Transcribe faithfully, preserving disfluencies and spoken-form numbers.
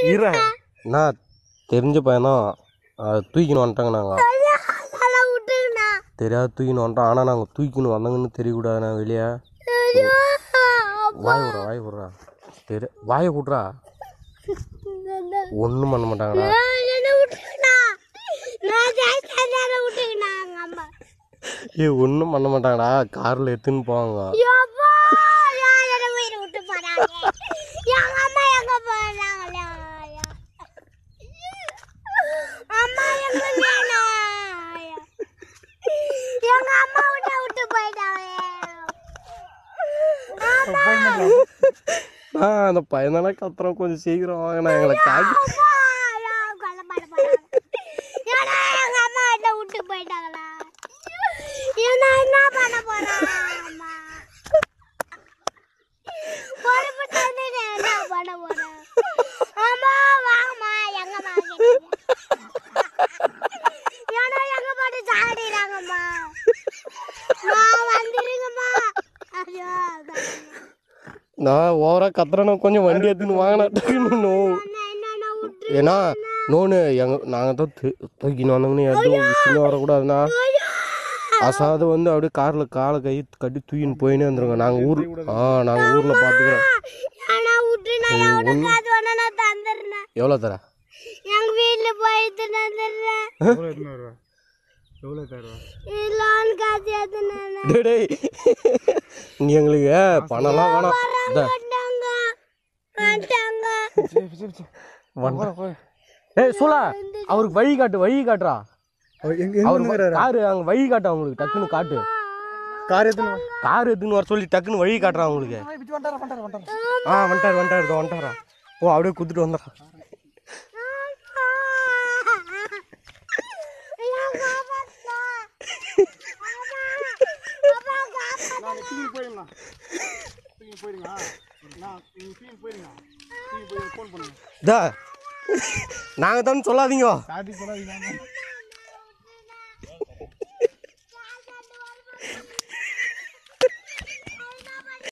இரு நான் தெரிஞ்ச பையன்தான் தூக்கின்னு வந்துட்டாங்க நாங்கள் தெரியாது தூக்கின்னு வந்துட்டோம் ஆனால் நாங்கள் தூக்கின்னு வந்தாங்கன்னு தெரியக்கூடாது நான் வெளியே வாய் விட்றா வாய் விட்றா தெரிய வாயை விட்றா ஒன்றும் பண்ண மாட்டாங்கண்ணா ஏ ஒன்றும் பண்ண மாட்டாங்கடா காரில் எடுத்துன்னு போவாங்க அந்த பையனால கத்துறோம் கொஞ்சம் சீக்கிரம் வாங்கினா எங்களை காக்கி நான் ஓவரா கத்துறேன்னா கொஞ்சம் வண்டி எடுத்துன்னு வாங்கினா ஏன்னா நோன்னு எங்க நாங்கள் தான் தூக்கின்னு வந்தோங்கன்னு எதுவும் விஷயம் வரக்கூடாதுண்ணா அசாது வந்து அப்படியே காரில் காலை கை கட்டி தூக்கின்னு போயினே வந்துருங்க நாங்கள் ஊர் ஆ நாங்கள் ஊரில் பார்த்துக்கிறோம் எவ்வளோ தர எங்கள் வீட்டில் போய் நீ எங்களுக்கு பணம்லாம் வேணாம் ஏய் சூலா அவருக்கு வழி காட்டு வழி காட்டுறா காரு அங்கே வழி காட்டு அவங்களுக்கு டக்குன்னு காட்டு கார் எடுத்துன்னு கார் எடுத்துன்னு வர சொல்லி டக்குன்னு வழி காட்டுறான் அவங்களுக்கு ஆ வந்துட்டார் வந்துட்டார் வந்துட்டாரா ஓ அப்படியே குத்துட்டு வந்துடுறான் நாங்கள் தான் சொல்லாதீங்க.